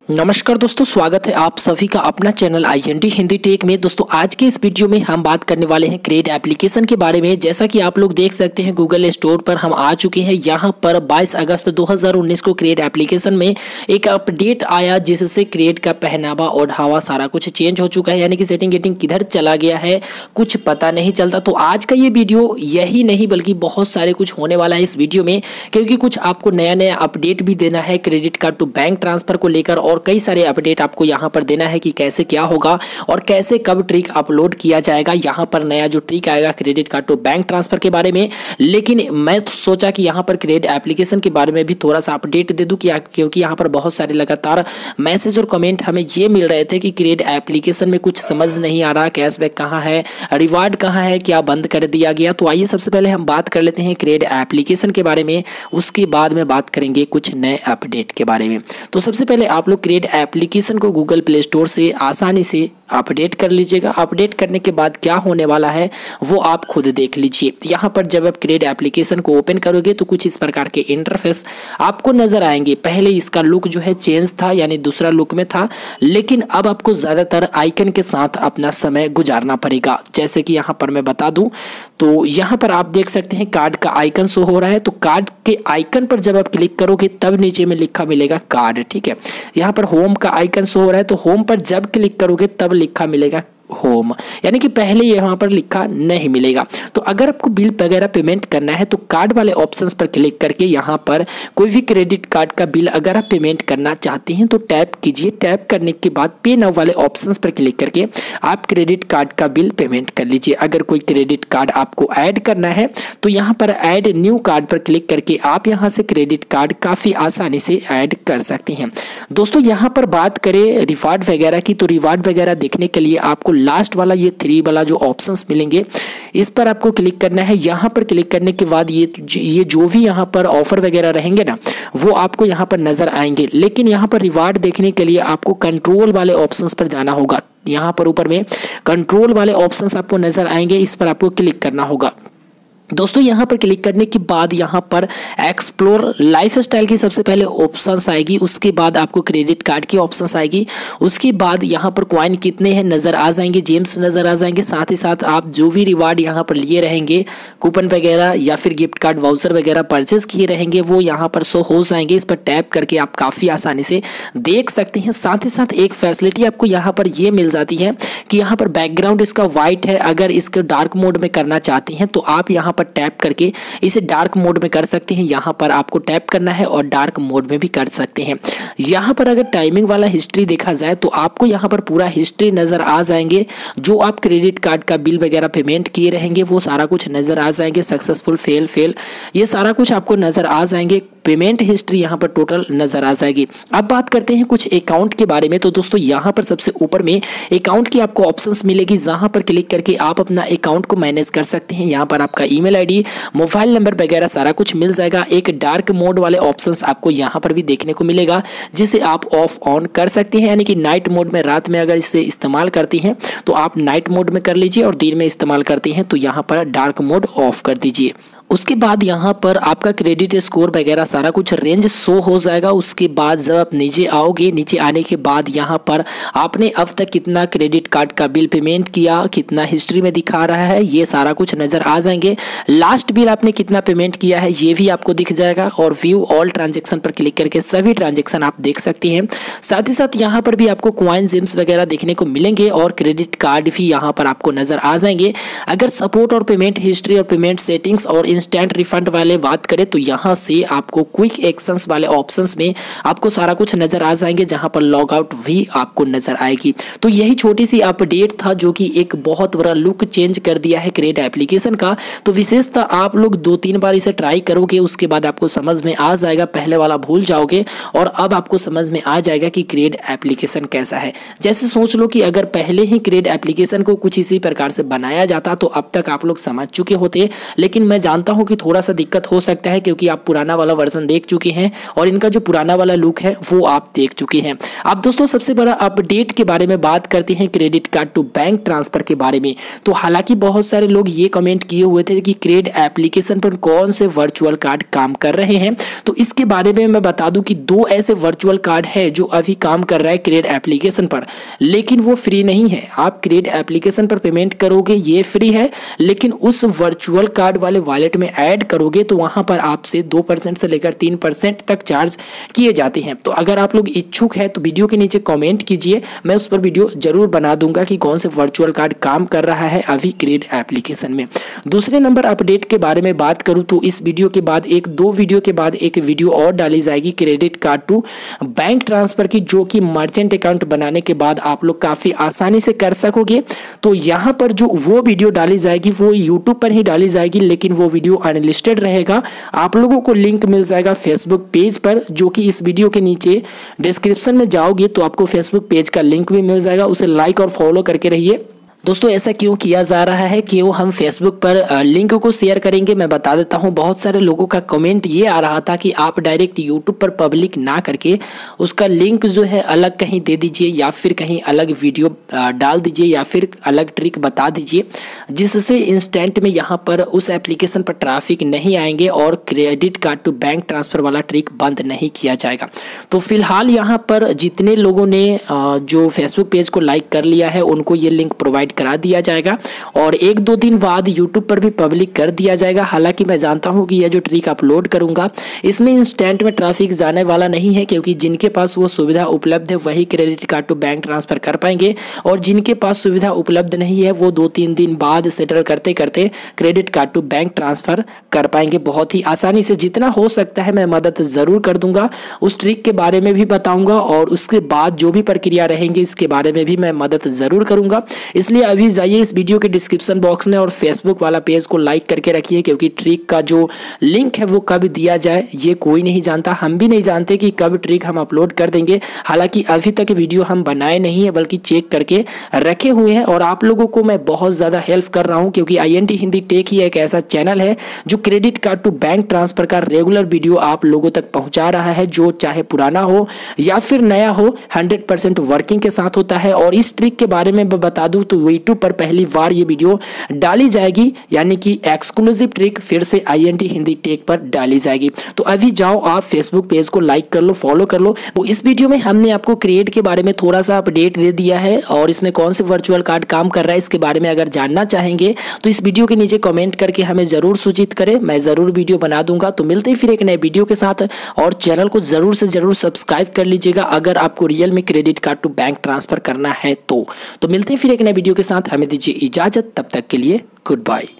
नमस्कार दोस्तों, स्वागत है आप सभी का अपना चैनल INT हिंदी टेक में। दोस्तों आज के इस वीडियो में हम बात करने वाले हैं क्रेड एप्लीकेशन के बारे में। जैसा कि आप लोग देख सकते हैं गूगल स्टोर पर हम आ चुके हैं। यहां पर 22 अगस्त 2019 को क्रेड एप्लीकेशन में एक अपडेट आया जिससे क्रेड का पहनावा ओढ़ावा सारा कुछ चेंज हो चुका है, यानी कि सेटिंग गेटिंग किधर चला गया है कुछ पता नहीं चलता। तो आज का ये वीडियो यही नहीं बल्कि बहुत सारे कुछ होने वाला है इस वीडियो में, क्योंकि कुछ आपको नया नया अपडेट भी देना है credit card to bank transfer को लेकर, और कई सारे अपडेट आपको यहां पर देना है कि कैसे क्या होगा और कैसे कब ट्रिक अपलोड किया जाएगा। यहां पर नया जो ट्रिक आएगा credit card to bank transfer के बारे में। लेकिन मैं सोचा कि यहां पर क्रेड एप्लीकेशन के बारे में भी थोड़ा सा अपडेट दे दूं, क्योंकि यहां पर बहुत सारे लगातार मैसेज और कमेंट हमें ये मिल रहे थे कि क्रेड एप्लीकेशन में कुछ समझ नहीं आ रहा, कैशबैक कहाँ है, रिवार्ड कहाँ है, क्या बंद कर दिया गया। तो आइए सबसे पहले हम बात कर लेते हैं क्रेड एप्लीकेशन के बारे में, उसके बाद में बात करेंगे कुछ नए अपडेट के बारे में। तो सबसे पहले आप लोग क्रेड एप्लीकेशन को गूगल प्ले स्टोर से आसानी से अपडेट कर लीजिएगा। अपडेट करने के बाद क्या होने वाला है वो आप खुद देख लीजिए। यहाँ पर जब आप क्रेड एप्लीकेशन को ओपन करोगे तो कुछ इस प्रकार के इंटरफेस आपको नजर आएंगे। पहले इसका लुक जो है चेंज था, यानी दूसरा लुक में था, लेकिन अब आपको ज़्यादातर आइकन के साथ अपना समय गुजारना पड़ेगा। जैसे कि यहाँ पर मैं बता दूँ तो यहाँ पर आप देख सकते हैं कार्ड का आइकन शो हो रहा है। तो कार्ड के आइकन पर जब आप क्लिक करोगे तब नीचे में लिखा मिलेगा कार्ड, ठीक है। यहाँ पर होम का आइकन शो हो रहा है, तो होम पर जब क्लिक करोगे तब लिखा मिलेगा होम, यानी कि पहले यहाँ पर लिखा नहीं मिलेगा। तो अगर आपको बिल वगैरह पेमेंट करना है तो कार्ड वाले ऑप्शंस पर क्लिक करके यहाँ पर कोई भी क्रेडिट कार्ड का बिल अगर आप पेमेंट करना चाहते हैं तो टैप कीजिए। टैप करने के बाद पे नाउ वाले ऑप्शंस पर क्लिक करके आप क्रेडिट कार्ड का बिल पेमेंट कर लीजिए। अगर कोई क्रेडिट कार्ड आपको ऐड करना है तो यहाँ पर ऐड न्यू कार्ड पर क्लिक करके आप यहाँ से क्रेडिट कार्ड काफ़ी आसानी से ऐड कर सकते हैं। दोस्तों यहाँ पर बात करें रिवार्ड वगैरह की, तो रिवार्ड वगैरह देखने के लिए आपको लास्ट वाला ये 3 वाला जो ऑप्शंस मिलेंगे इस पर आपको क्लिक करना है। यहाँ पर क्लिक करने के बाद ये जो भी यहाँ पर ऑफर वगैरह रहेंगे ना वो आपको यहाँ पर नजर आएंगे। लेकिन यहाँ पर रिवार्ड देखने के लिए आपको कंट्रोल वाले ऑप्शंस पर जाना होगा। यहाँ पर ऊपर में कंट्रोल वाले ऑप्शंस आपको नजर आएंगे, इस पर आपको क्लिक करना होगा। दोस्तों यहाँ पर क्लिक करने के बाद यहाँ पर एक्सप्लोर लाइफस्टाइल की सबसे पहले ऑप्शंस आएगी, उसके बाद आपको क्रेडिट कार्ड की ऑप्शंस आएगी, उसके बाद यहाँ पर कॉइन कितने हैं नज़र आ जाएंगे, जेम्स नज़र आ जाएंगे, साथ ही साथ आप जो भी रिवार्ड यहाँ पर लिए रहेंगे कूपन वगैरह या फिर गिफ्ट कार्ड वाउचर वगैरह परचेज किए रहेंगे वो यहाँ पर शो हो जाएंगे। इस पर टैप करके आप काफ़ी आसानी से देख सकते हैं। साथ ही साथ एक फैसिलिटी आपको यहाँ पर ये मिल जाती है कि यहाँ पर बैकग्राउंड इसका वाइट है। अगर इसको डार्क मोड में करना चाहते हैं तो आप यहाँ पर टैप करके इसे डार्क मोड में कर सकते हैं। यहाँ पर आपको टैप करना है और डार्क मोड में भी कर सकते हैं। यहाँ पर अगर टाइमिंग वाला हिस्ट्री देखा जाए तो आपको यहाँ पर पूरा हिस्ट्री नजर आ जाएंगे। जो आप क्रेडिट कार्ड का बिल वगैरह पेमेंट किए रहेंगे वो सारा कुछ नजर आ जाएंगे। सक्सेसफुल, फेल ये सारा कुछ आपको नजर आ जाएंगे। पेमेंट हिस्ट्री यहाँ पर टोटल नजर आ जाएगी। अब बात करते हैं कुछ अकाउंट के बारे में। तो दोस्तों यहाँ पर सबसे ऊपर में अकाउंट की आपको ऑप्शंस मिलेगी, जहां पर क्लिक करके आप अपना अकाउंट को मैनेज कर सकते हैं। यहाँ पर आपका ईमेल आईडी, मोबाइल नंबर वगैरह सारा कुछ मिल जाएगा। एक डार्क मोड वाले ऑप्शंस आपको यहाँ पर भी देखने को मिलेगा जिसे आप ऑफ ऑन कर सकते हैं, यानी कि नाइट मोड में रात में अगर इसे इस्तेमाल करती हैं तो आप नाइट मोड में कर लीजिए और दिन में इस्तेमाल करती हैं तो यहाँ पर डार्क मोड ऑफ कर दीजिए। उसके बाद यहाँ पर आपका क्रेडिट स्कोर वगैरह सारा कुछ रेंज शो हो जाएगा। उसके बाद जब आप नीचे आओगे, नीचे आने के बाद यहाँ पर आपने अब तक कितना क्रेडिट कार्ड का बिल पेमेंट किया, कितना हिस्ट्री में दिखा रहा है, ये सारा कुछ नज़र आ जाएंगे। लास्ट बिल आपने कितना पेमेंट किया है ये भी आपको दिख जाएगा और व्यू ऑल ट्रांजेक्शन पर क्लिक करके सभी ट्रांजेक्शन आप देख सकते हैं। साथ ही साथ यहाँ पर भी आपको कॉइन, जेम्स वगैरह देखने को मिलेंगे और क्रेडिट कार्ड भी यहाँ पर आपको नज़र आ जाएंगे। अगर सपोर्ट और पेमेंट हिस्ट्री और पेमेंट सेटिंग्स और इंस्टेंट रिफंड वाले बात करें तो यहाँ से आपको क्विक एक्शंस वाले ऑप्शंस में आपको सारा कुछ नजर आ जाएंगे, जहां पर लॉग आउट भी आपको नजर आएगी। तो यही छोटी सी अपडेट था जो कि एक बहुत बड़ा लुक चेंज कर दिया है क्रेड एप्लीकेशन का। तो विशेषता आप लोग 2-3 बार इसे ट्राई करोगे, उसके बाद आपको समझ में आ जाएगा, पहले वाला भूल जाओगे और अब आपको समझ में आ जाएगा कि क्रेड एप्लीकेशन कैसा है। जैसे सोच लो कि अगर पहले ही क्रेड एप्लीकेशन को कुछ इसी प्रकार से बनाया जाता तो अब तक आप लोग समझ चुके होते, लेकिन मैं जानता जानता हूँ कि थोड़ा सा दिक्कत हो सकता है क्योंकि आप पुराना वाला वर्जन देख चुके हैं और इनका जो पुराना वाला लुक है वो आप देख चुके हैं। अब दोस्तों सबसे बड़ा अपडेट के बारे में बात करते हैं credit card to bank transfer के बारे में। तो हालांकि बहुत सारे लोग ये कमेंट किए हुए थे कि क्रेड एप्लीकेशन पर कौन से वर्चुअल कार्ड काम कर रहे हैं, तो इसके बारे में मैं बता दूं कि दो ऐसे वर्चुअल कार्ड है जो अभी काम कर रहा है क्रेड एप्लीकेशन पर, लेकिन वो फ्री नहीं है। आप क्रेड एप्लीकेशन पर पेमेंट करोगे ये फ्री है, लेकिन उस वर्चुअल कार्ड वाले वॉलेट में ऐड करोगे तो वहां पर आपसे 2% से लेकर 3% तक चार्ज किए जाते हैं। तो अगर आप लोग इच्छुक है तो वीडियो के नीचे कमेंट कीजिए, मैं उस पर वीडियो जरूर बना दूंगा कि कौन से वर्चुअल कार्ड काम कर रहा है अभी क्रेड एप्लीकेशन में। दूसरे नंबर अपडेट के बारे में बात करूं तो इस वीडियो के बाद दो वीडियो के बाद एक वीडियो और डाली जाएगी credit card to bank transfer की, जो कि मर्चेंट अकाउंट बनाने के बाद आप लोग काफी आसानी से कर सकोगे। तो यहाँ पर जो वो वीडियो डाली जाएगी वो यूट्यूब पर ही डाली जाएगी, लेकिन वो वीडियो अनलिस्टेड रहेगा। आप लोगों को लिंक मिल जाएगा फेसबुक पेज पर, जो कि इस वीडियो के नीचे डिस्क्रिप्शन में जाओगे तो आपको फेसबुक पेज का लिंक भी मिल जाएगा, उसे लाइक और फॉलो करके रहिए। दोस्तों ऐसा क्यों किया जा रहा है, क्यों हम फेसबुक पर लिंक को शेयर करेंगे, मैं बता देता हूं। बहुत सारे लोगों का कमेंट ये आ रहा था कि आप डायरेक्ट यूट्यूब पर पब्लिक ना करके उसका लिंक जो है अलग कहीं दे दीजिए, या फिर कहीं अलग वीडियो डाल दीजिए, या फिर अलग ट्रिक बता दीजिए, जिससे इंस्टेंट में यहाँ पर उस एप्लीकेशन पर ट्रैफिक नहीं आएंगे और credit card to bank transfer वाला ट्रिक बंद नहीं किया जाएगा। तो फिलहाल यहाँ पर जितने लोगों ने जो फेसबुक पेज को लाइक कर लिया है उनको ये लिंक प्रोवाइड करा दिया जाएगा और 1-2 दिन बाद यूट्यूब पर भी पब्लिक कर दिया जाएगा। हालांकि मैं जानता हूं कि यह जो ट्रिक अपलोड करूंगा इसमें इंस्टेंट में ट्रैफिक जाने वाला नहीं है, क्योंकि जिनके पास वो सुविधा उपलब्ध है वही credit card to bank transfer कर पाएंगे, और जिनके पास सुविधा उपलब्ध नहीं है वो 2-3 दिन बाद सेटल करते करते credit card to bank transfer कर पाएंगे बहुत ही आसानी से। जितना हो सकता है मैं मदद जरूर कर दूंगा, उस ट्रिक के बारे में भी बताऊंगा और उसके बाद जो भी प्रक्रिया रहेंगी इसके बारे में भी मैं मदद जरूर करूंगा। इसलिए अभी जाइए इस वीडियो के डिस्क्रिप्शन बॉक्स में और फेसबुक वाला पेज को लाइक करके रखिए, क्योंकि ट्रिक का जो लिंक है वो कब दिया जाए ये कोई नहीं जानता, हम भी नहीं जानते कि कब ट्रिक हम अपलोड कर देंगे। हालांकि अभी तक वीडियो हम बनाए नहीं है बल्कि चेक करके रखे हुए हैं, और आप लोगों को मैं बहुत ज़्यादा हेल्प कर रहा हूँ, क्योंकि INT हिंदी टेक ही एक ऐसा चैनल है जो credit card to bank transfer का रेगुलर वीडियो आप लोगों तक पहुँचा रहा है, जो चाहे पुराना हो या फिर नया हो 100% वर्किंग के साथ होता है। और इस ट्रिक के बारे में बता दूँ तो यूट्यूब पर पहली बार ये वीडियो डाली जाएगी, यानी कि एक्सक्लूसिव ट्रिक फिर से INT हिंदी टेक पर डाली जाएगी। तो अभी जाओ आप फेसबुक पेज को लाइक कर लो, फॉलो कर लो। तो इस वीडियो में हमने आपको क्रिएट के बारे में थोड़ा सा अपडेट दे दिया है, और इसमें कौन से वर्चुअल कार्ड काम कर रहा है इसके बारे में अगर जानना चाहेंगे तो इस वीडियो के नीचे कमेंट करके हमें जरूर सूचित करें, मैं जरूर वीडियो बना दूंगा। तो मिलते हैं फिर एक नए वीडियो के साथ, और चैनल को जरूर से जरूर सब्सक्राइब कर लीजिएगा अगर आपको रियल में credit card to bank transfer करना है तो मिलते हैं फिर एक नए वीडियो के साथ, हमें दीजिए इजाजत, तब तक के लिए गुड बाय।